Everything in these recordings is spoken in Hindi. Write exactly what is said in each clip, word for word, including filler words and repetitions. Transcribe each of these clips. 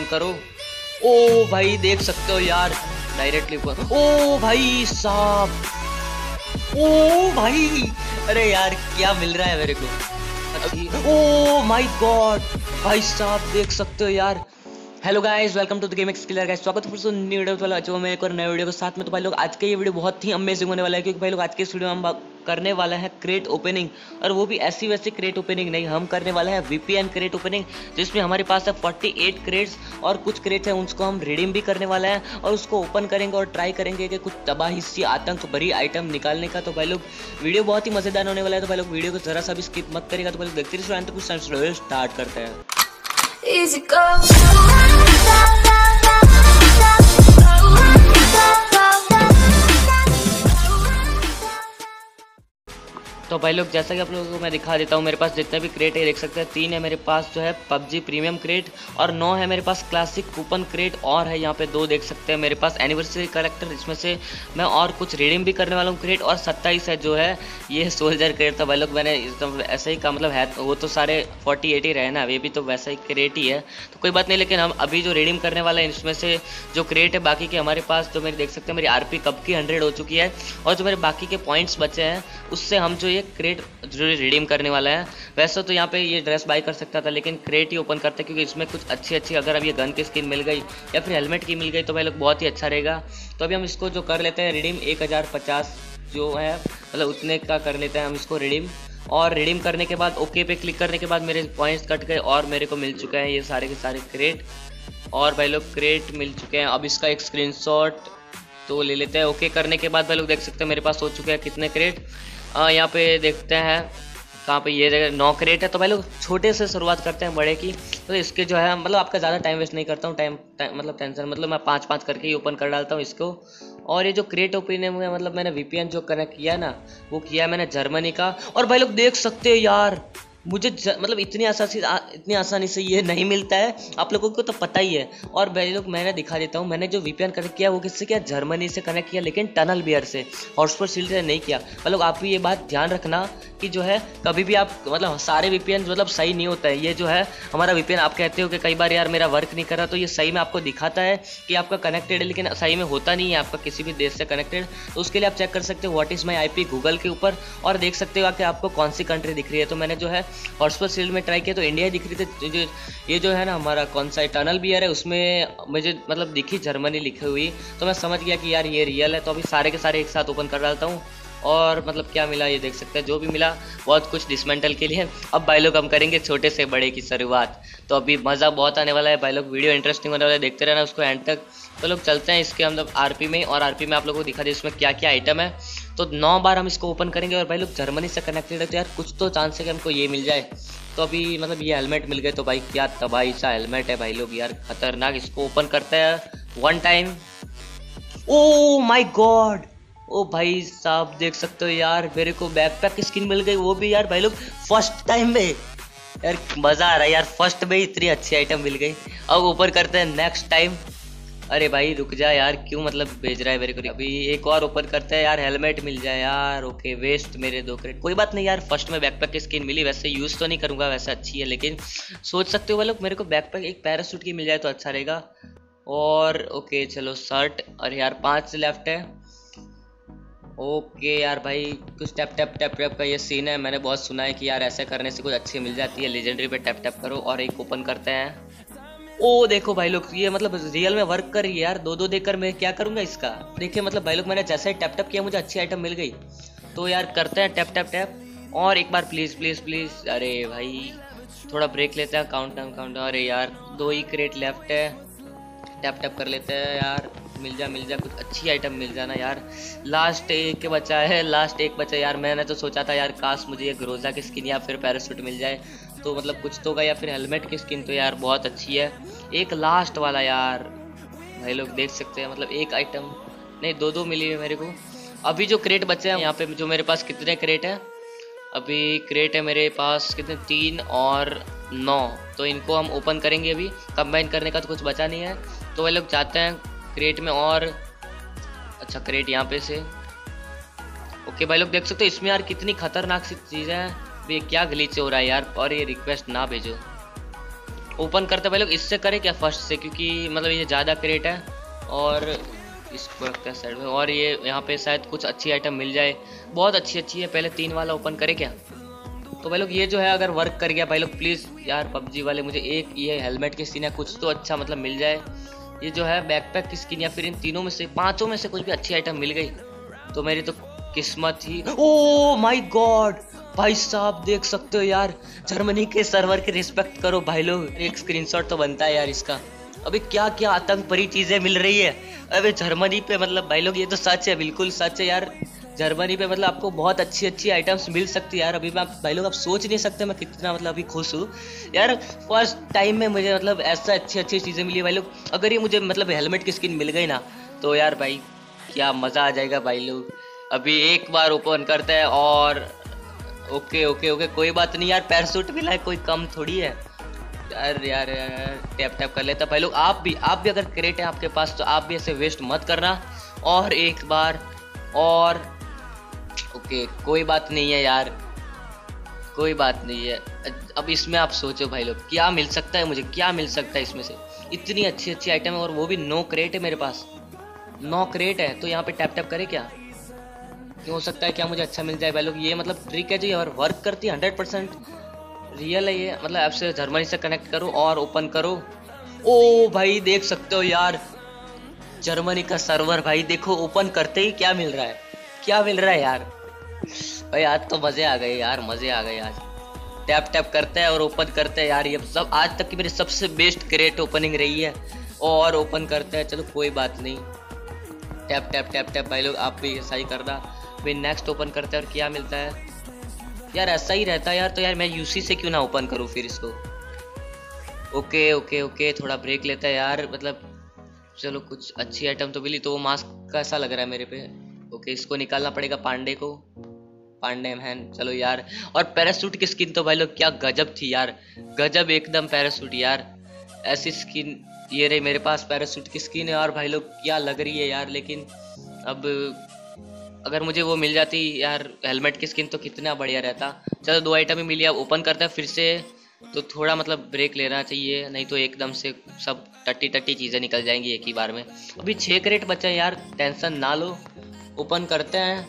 करो। ओ भाई देख सकते हो यार डायरेक्टली ऊपर। ओ भाई साहब, ओ भाई, अरे यार क्या मिल रहा है मेरे को। ओ माय गॉड भाई साहब देख सकते हो यार। Hello guys, welcome to the game explorer guys. स्वागत है फिर से न्यू वीडियो वाला जो मैं एक और नए वीडियो के साथ में। तो भाई लोग आज का ये वीडियो बहुत ही अमेजिंग होने वाला है, क्योंकि भाई लोग आज के इस वीडियो में हम करने वाले हैं क्रेट ओपनिंग। और वो भी ऐसी वैसी क्रेट ओपनिंग नहीं, हम करने वाले हैं वीपीएन क्रेट ओपनिंग, जिसमें हमारे पास है अड़तालीस क्रेट्स और कुछ क्रेट्स हैं उनको हम रिडीम भी करने वाले हैं और उसको ओपन करेंगे और ट्राई करेंगे कि कुछ तबाही सी आतंक भरी आइटम निकालने का। तो भाई लोग वीडियो बहुत ही मजेदार होने वाला है, तो भाई लोग वीडियो को जरा सा भी स्किप मत करेगा। तो भाई लोग देखते रहिए, तो कुछ स्टार्ट करते हैं। Easy go. तो भाई लोग जैसा कि आप लोगों को मैं दिखा देता हूँ, मेरे पास जितने भी क्रेट है देख सकते हैं। तीन है मेरे पास जो है पबजी प्रीमियम क्रेट, और नौ है मेरे पास क्लासिक कूपन क्रेट, और है यहाँ पे दो देख सकते हैं मेरे पास एनिवर्सरी कलेक्टर, इसमें से मैं और कुछ रिडीम भी करने वाला हूँ क्रेट। और सत्ताईस है जो है ये सोल्जर क्रेट था। भाई लोग मैंने एकदम ऐसा ही का मतलब है, वो तो सारे फोर्टी एट ही रहे ना, ये भी तो वैसा ही क्रेट ही है, तो कोई बात नहीं। लेकिन हम अभी जो रिडीम करने वाले हैं इसमें से जो क्रेट है बाकी के हमारे पास, जो मेरे देख सकते हैं मेरी आरपी कब की हंड्रेड हो चुकी है, और जो मेरे बाकी के पॉइंट्स बचे हैं उससे हम जो ये क्रेट जरूर रिडीम करने वाला है। वैसे तो यहाँ पे ये ड्रेस बाय कर सकता था, लेकिन क्रेट ही ओपन करते, क्योंकि इसमें कुछ अच्छी अच्छी अगर अब ये गन की स्किन मिल गई या फिर हेलमेट की मिल गई तो भाई लोग बहुत ही अच्छा रहेगा। तो अभी हम इसको जो कर लेते हैं रिडीम, एक हज़ार पचास जो है मतलब उतने का कर लेते हैं हम इसको रिडीम। और रिडीम करने के बाद ओके पे क्लिक करने के बाद मेरे पॉइंट्स कट गए और मेरे को मिल चुका है ये सारे के सारे क्रेट। और भाई लोग क्रेट मिल चुके हैं, अब इसका एक स्क्रीनशॉट तो ले लेते हैं। ओके करने के बाद भाई लोग देख सकते हैं मेरे पास हो चुके हैं कितने क्रेट। यहाँ पे देखते हैं कहाँ पे, ये जगह नौ क्रेट है। तो भाई लोग छोटे से शुरुआत करते हैं बड़े की। तो इसके जो है मतलब आपका ज़्यादा टाइम वेस्ट नहीं करता हूँ, टाइम मतलब टेंशन मतलब मैं पाँच पाँच करके ही ओपन कर डालता हूँ इसको। और ये जो क्रेट ओपन में मतलब मैंने वीपीएन जो कनेक्ट किया है ना, वो किया है मैंने जर्मनी का। और भाई लोग देख सकते हो यार, मुझे ज, मतलब इतनी आसानी इतनी आसानी से ये नहीं मिलता है, आप लोगों को तो पता ही है। और भाई लोग मैंने दिखा देता हूँ, मैंने जो वीपीएन कनेक्ट किया वो किससे किया, जर्मनी से कनेक्ट किया, लेकिन टनल बियर से, हॉटस्पॉट शील्ड से नहीं किया। भाई लोग आप भी ये बात ध्यान रखना कि जो है कभी भी आप मतलब सारे वीपीएन मतलब सही नहीं होता है। ये जो है हमारा वीपीएन आप कहते हो कि कई बार यार मेरा वर्क नहीं कर रहा, तो ये सही में आपको दिखाता है कि आपका कनेक्टेड है, लेकिन सही में होता नहीं है आपका किसी भी देश से कनेक्टेड। तो उसके लिए आप चेक कर सकते हो what is my IP Google के ऊपर, और देख सकते हो कि आपको कौन सी कंट्री दिख रही है। तो मैंने जो है हॉटस्पॉट शील्ड में ट्राई किया तो इंडिया दिख रही थी। जो ये जो है ना हमारा कौन सा टनल बियर है, उसमें मुझे मतलब दिखी जर्मनी लिखी हुई, तो मैं समझ गया कि यार ये रियल है। तो अभी सारे के सारे एक साथ ओपन कर डालता हूँ, और मतलब क्या मिला ये देख सकते हैं, जो भी मिला बहुत कुछ डिसमेंटल के लिए। अब भाई लोग हम करेंगे छोटे से बड़े की शुरुआत, तो अभी मज़ा बहुत आने वाला है भाई लोग, वीडियो इंटरेस्टिंग होने वाला है, देखते रहना उसको एंड तक। तो लोग चलते हैं इसके मतलब आरपी में, और आरपी में आप लोगों को दिखा दे इसमें क्या क्या आइटम है। तो नौ बार हम इसको ओपन करेंगे, और भाई लोग जर्मनी से कनेक्टेड है तो यार कुछ तो चांस है कि हमको ये मिल जाए। तो अभी मतलब ये हेलमेट मिल गए, तो भाई क्या तबाही सा हेलमेट है भाई लोग यार, खतरनाक। इसको ओपन करते हैं one time. Oh my God, ओ भाई साहब देख सकते हो यार, मेरे को बैकपैक की स्किन मिल गई, वो भी यार भाई लोग फर्स्ट टाइम में। यार मज़ा आ रहा है यार, फर्स्ट में इतनी अच्छी आइटम मिल गई। अब ऊपर करते हैं नेक्स्ट टाइम। अरे भाई रुक जा यार, क्यों मतलब भेज रहा है मेरे को। अभी एक और ओपन करते हैं यार, हेलमेट मिल जाए यार। ओके वेस्ट मेरे दो क्रेट, कोई बात नहीं यार, फर्स्ट में बैकपैक की स्किन मिली, वैसे यूज़ तो नहीं करूँगा, वैसे अच्छी है, लेकिन सोच सकते हो भाई लोग मेरे को बैकपैक एक पैरासूट की मिल जाए तो अच्छा रहेगा। और ओके चलो शर्ट, अरे यार पाँच लेफ्ट है। ओके यार भाई कुछ टैप टैप टैप टैप का ये सीन है, मैंने बहुत सुना है कि यार ऐसे करने से कुछ अच्छी मिल जाती है। लेजेंडरी पे टैप टैप करो और एक ओपन करते हैं। ओ देखो भाई लोग ये मतलब रियल में वर्क कर रही है यार, दो दो देकर मैं क्या करूँगा इसका। देखिए मतलब भाई लोग मैंने जैसे ही टैप टैप किया मुझे अच्छी आइटम मिल गई। तो यार करते हैं टैप टैप टैप, और एक बार प्लीज़ प्लीज़ प्लीज़। अरे भाई थोड़ा ब्रेक लेते हैं, काउंट डाउन काउंट डाउन। अरे यार दो ही क्रेट लेफ्ट है, टैप टैप कर लेते हैं यार, मिल जा मिल जा कुछ अच्छी आइटम मिल जाना यार। लास्ट एक बचा है, लास्ट एक बचा यार। मैंने तो सोचा था यार काश मुझे ये ग्रोजा की स्किन या फिर पैरासूट मिल जाए, तो मतलब कुछ तो होगा, या फिर हेलमेट की स्किन तो यार बहुत अच्छी है। एक लास्ट वाला यार भाई लोग देख सकते हैं, मतलब एक आइटम नहीं दो दो मिली है मेरे को। अभी जो क्रेट बचे हैं यहाँ पे, जो मेरे पास कितने क्रेट हैं अभी, क्रेट है मेरे पास कितने, तीन और नौ, तो इनको हम ओपन करेंगे। अभी कंबाइन करने का तो कुछ बचा नहीं है, तो वे लोग जाते हैं क्रेट में। और अच्छा क्रेट यहाँ पे से, ओके भाई लोग देख सकते हो इसमें यार कितनी खतरनाक सी चीज़ें हैं। ये क्या ग्लिच हो रहा है यार, और ये रिक्वेस्ट ना भेजो। ओपन करते भाई लोग, इससे करें क्या फर्स्ट से, क्योंकि मतलब ये ज़्यादा क्रेट है और इसको रखते हैं साइड में, और ये यहाँ पे शायद कुछ अच्छी आइटम मिल जाए, बहुत अच्छी अच्छी है। पहले तीन वाला ओपन करें क्या? तो भाई लोग ये जो है अगर वर्क कर गया भाई लोग, प्लीज़ यार पबजी वाले मुझे एक ये हेलमेट की स्किन या कुछ तो अच्छा मतलब मिल जाए। ये जो है बैकपैक की स्किन या फिर इन तीनों में से पांचों में से कुछ भी अच्छी आइटम मिल गई तो मेरी तो किस्मत ही। ओ माय गॉड भाई साहब, देख सकते हो यार, जर्मनी के सर्वर की रिस्पेक्ट करो भाई लोग, एक स्क्रीनशॉट तो बनता है यार इसका। अभी क्या क्या आतंक भरी चीजें मिल रही है अबे जर्मनी पे, मतलब भाई लोग ये तो सच है, बिल्कुल सच है यार। जर्मनी पे मतलब आपको बहुत अच्छी अच्छी आइटम्स मिल सकती है यार। अभी मैं भाई लोग आप सोच नहीं सकते मैं कितना मतलब अभी खुश हूँ यार। फर्स्ट टाइम में मुझे मतलब ऐसा अच्छी अच्छी चीज़ें मिली भाई लोग। अगर ये मुझे मतलब हेलमेट की स्किन मिल गई ना तो यार भाई क्या मज़ा आ जाएगा भाई लोग। अभी एक बार ओपन करते हैं और ओके ओके ओके कोई बात नहीं यार, पैराशूट मिला है, कोई कम थोड़ी है यार। यार यार टैप टैप कर लेता भाई लोग। आप भी आप भी अगर क्रेट है आपके पास तो आप भी ऐसे वेस्ट मत करना। और एक बार और ओके कोई बात नहीं है यार, कोई बात नहीं है। अब इसमें आप सोचो भाई लोग क्या मिल सकता है मुझे, क्या मिल सकता है इसमें से। इतनी अच्छी अच्छी आइटम है और वो भी नो क्रेट है मेरे पास, नो क्रेट है। तो यहाँ पे टैप टैप करे क्या, क्यों हो सकता है क्या मुझे अच्छा मिल जाए भाई लोग। ये मतलब ट्रिक है जो यार वर्क करती है, हंड्रेड परसेंट रियल है ये। मतलब ऐप से जर्मनी से कनेक्ट करो और ओपन करो। ओ भाई देख सकते हो यार जर्मनी का सर्वर, भाई देखो ओपन करते ही क्या मिल रहा है, क्या मिल रहा है यार। भाई आज तो मजे आ गए यार, मजे आ गए आज। टैप टैप करते हैं और ओपन करते हैं यार, ये सब आज तक की मेरी सबसे बेस्ट क्रेट ओपनिंग रही है। और ओपन करते हैं, चलो कोई बात नहीं। टैप टैप टैप टैप भाई लोग आप भी ऐसा ही करना। फिर नेक्स्ट ओपन करते हैं और क्या मिलता है यार, ऐसा ही रहता है यार। तो यार मैं यूसी से क्यों ना ओपन करूँ फिर इसको। ओके ओके ओके थोड़ा ब्रेक लेता है यार, मतलब चलो कुछ अच्छी आइटम तो मिली। तो वो मास्क कैसा लग रहा है मेरे पे, ओके इसको निकालना पड़ेगा पांडे को, पांडे मैन चलो यार। और पैरासूट की स्किन तो भाई लोग क्या गजब थी यार, गजब एकदम पैरासूट यार। ऐसी स्किन ये रही मेरे पास, पैरासूट की स्किन है और भाई लोग क्या लग रही है यार। लेकिन अब अगर मुझे वो मिल जाती यार हेलमेट की स्किन तो कितना बढ़िया रहता। चलो दो आइटम ही मिली, अब ओपन करते हैं फिर से। तो थोड़ा मतलब ब्रेक लेना चाहिए, नहीं तो एकदम से सब टट्टी टट्टी चीज़ें निकल जाएंगी एक ही बार में। अभी छः क्रेट बचा है यार, टेंशन ना लो। ओपन करते हैं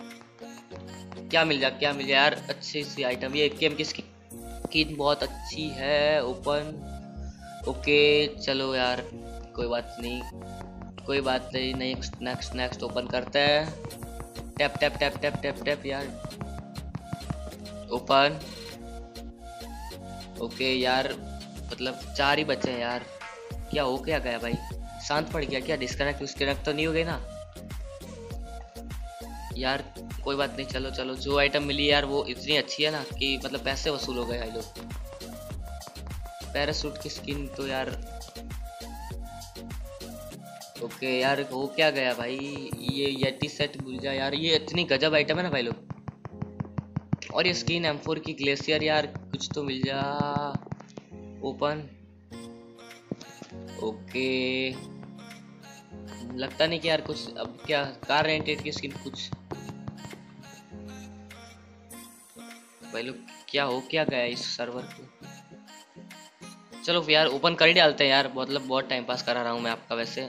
क्या मिल जाए, क्या मिल जाए यार। अच्छी सी आइटम, ये केम की स्किन बहुत अच्छी है। ओपन ओके चलो यार कोई बात नहीं, कोई बात नहीं। नेक्स्ट नेक्स्ट नेक्स्ट ओपन करते हैं। Tap tap tap tap tap tap यार ओपन। ओके यार मतलब चार ही बचे हैं यार। क्या हो क्या गया भाई, शांत पड़ गया क्या, डिस्कनेक्ट डिस्कनेक्ट तो नहीं हो गई ना यार। कोई बात नहीं, चलो चलो जो आइटम मिली यार वो इतनी अच्छी है ना कि मतलब पैसे वसूल हो गए भाई लोग। पैरासूट की स्किन तो यार ओके यार हो क्या गया भाई, ये येटी सेट भूल जा यार, ये इतनी गजब आइटम है ना भाई लोग। और ये स्किन एम फोर की ग्लेशियर यार, कुछ तो मिल जा। ओपन ओके लगता नहीं कि यार कुछ। अब क्या कार रेंटेड की स्किन कुछ भाई लोग, क्या हो क्या गया इस सर्वर को। चलो यार ओपन कर ही डालते हैं यार, मतलब बहुत टाइम पास करा रहा हूँ मैं आपका वैसे।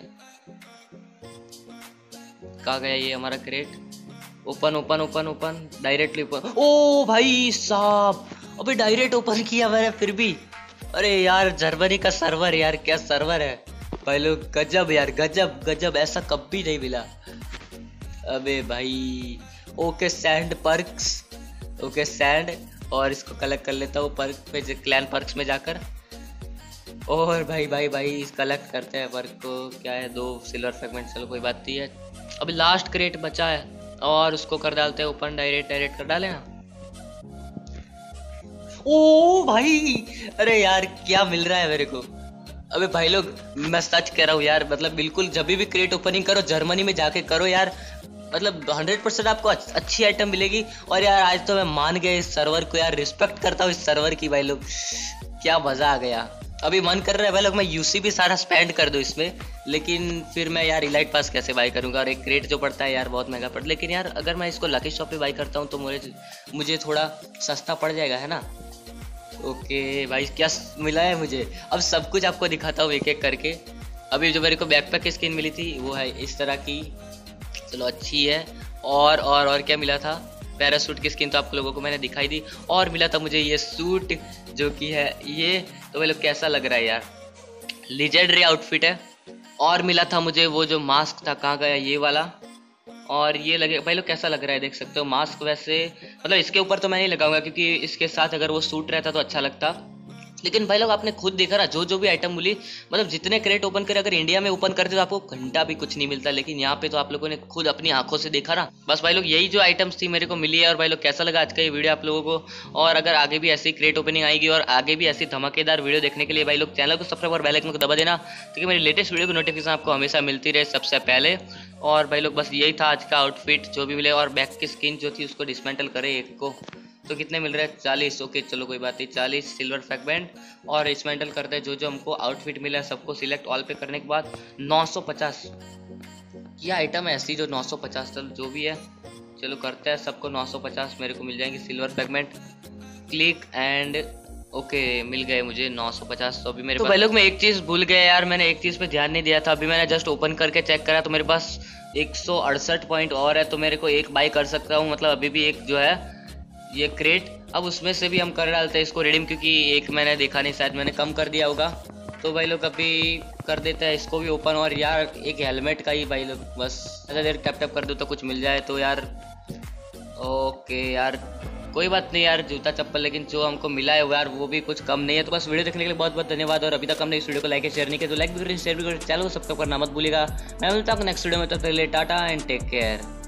कहाँ गया ये हमारा crate, open open open open directly open. ओ भाई साहब अबे डायरेक्ट ओपन किया मैंने फिर भी। अरे यार जर्मनी का सर्वर यार, क्या सर्वर है भाई लोग, गजब यार गजब गजब, ऐसा कभी नहीं मिला। अबे भाई okay sand perks, okay sand, और इसको कलेक्ट कर लेता हूँ पर्क पे, क्लैन पर्क्स में जाकर। और भाई भाई भाई कलेक्ट करते हैं पर्क को। क्या है, दो सिल्वर फ्रेगमेंट, चलो कोई बात नहीं है। अभी लास्ट क्रेट बचा है और उसको कर डालते हैं ओपन, डायरेक्ट डायरेक्ट कर डाले ना। ओ भाई अरे यार क्या मिल रहा है मेरे को। अबे भाई लोग मैं सच कह रहा हूँ यार, मतलब बिल्कुल जब भी क्रेट ओपनिंग करो जर्मनी में जाके करो यार, मतलब हंड्रेड परसेंट आपको अच्छी आइटम मिलेगी। और यार आज तो मैं मान गया इस सर्वर को यार, रिस्पेक्ट करता हूँ इस सर्वर की भाई लोग, क्या मजा आ गया। अभी मन कर रहा है भाई लोग मैं यूसी भी सारा स्पेंड कर दूं इसमें, लेकिन फिर मैं यार इलाइट पास कैसे बाई करूंगा, और एक क्रेट जो पड़ता है यार बहुत महंगा पड़ता है। लेकिन यार अगर मैं इसको लकी शॉप पे बाई करता हूँ तो मुझे मुझे थोड़ा सस्ता पड़ जाएगा है ना। ओके भाई, क्या मिला है मुझे, अब सब कुछ आपको दिखाता हूँ एक एक करके। अभी जो मेरे को बैकपैक की स्किन मिली थी वो है इस तरह की, चलो अच्छी है। और और और क्या मिला था, पैरासूट की स्किन तो आप लोगों को मैंने दिखाई दी। और मिला था मुझे ये सूट जो कि है ये, तो भाई लोग कैसा लग रहा है यार, लीजेंडरी आउटफिट है। और मिला था मुझे वो जो मास्क था, कहाँ गया ये वाला, और ये लगे भाई लोग कैसा लग रहा है, देख सकते हो मास्क। वैसे मतलब इसके ऊपर तो मैं नहीं लगाऊंगा क्योंकि इसके साथ अगर वो सूट रहता तो अच्छा लगता, लेकिन भाई लोग आपने खुद देखा ना, जो जो भी आइटम मिली, मतलब जितने क्रेट ओपन करे, अगर इंडिया में ओपन करते तो आपको घंटा भी कुछ नहीं मिलता, लेकिन यहाँ पे तो आप लोगों ने खुद अपनी आंखों से देखा ना। बस भाई लोग यही जो आइटम्स थी मेरे को मिली है। और भाई लोग कैसा लगा आज का ये वीडियो आप लोगों को, और अगर आगे भी ऐसी क्रेट ओपनिंग आएगी और आगे भी ऐसी धमाकेदार वीडियो देखने के लिए भाई लोग चैनल को सब्सक्राइब और बेल आइकन को दबा देना, ताकि मेरी लेटेस्ट वीडियो की नोटिफिकेशन आपको हमेशा मिलती रहे सबसे पहले। और भाई लोग बस यही था आज का आउटफिट, जो भी मिले। और बैक की स्किन जो थी उसको डिसमेंटल करे एक को, तो कितने मिल रहे हैं, चालीस। ओके चलो कोई बात नहीं, चालीस सिल्वर फ्रैगमेंट। और डिसमेंटल करते हैं जो जो हमको आउटफिट मिला है सबको सिलेक्ट ऑल पे करने के बाद नौ सौ पचास ये आइटम है ऐसी जो नौ सौ पचास, चलो जो भी है चलो करते हैं सबको। नौ सौ पचास मेरे को मिल जाएंगे silver fragment, click and okay मिल गए मुझे नौ सौ पचास। तो अभी मेरे तो भाई लोग मैं एक चीज़ भूल गया यार, मैंने एक चीज़ पे ध्यान नहीं दिया था। अभी मैंने जस्ट ओपन करके चेक करा तो मेरे पास एक सौ अड़सठ पॉइंट और है, तो मेरे को एक बाई कर सकता हूँ, मतलब अभी भी एक जो है ये क्रेट, अब उसमें से भी हम कर डालते हैं इसको रिडीम, क्योंकि एक मैंने देखा नहीं, शायद मैंने कम कर दिया होगा। तो भाई लोग अभी कर देते हैं इसको भी ओपन। और यार एक हेलमेट का ही भाई लोग बस ऐसा देर टैप टैप कर दो तो कुछ मिल जाए तो यार। ओके यार कोई बात नहीं यार, जूता चप्पल, लेकिन जो हमको मिला है वो यार वो भी कुछ कम नहीं है। तो बस वीडियो देखने के लिए बहुत बहुत धन्यवाद। और अभी तक हमने इस वीडियो को लाइक शेयर नहीं किया तो लाइक भी करें, शेयर भी करें, चैनल को सब्सक्राइब करना मत भूलिएगा। मैं मिलता हूँ नेक्स्ट वीडियो में, तब तक के लिए टाटा एंड टेक केयर।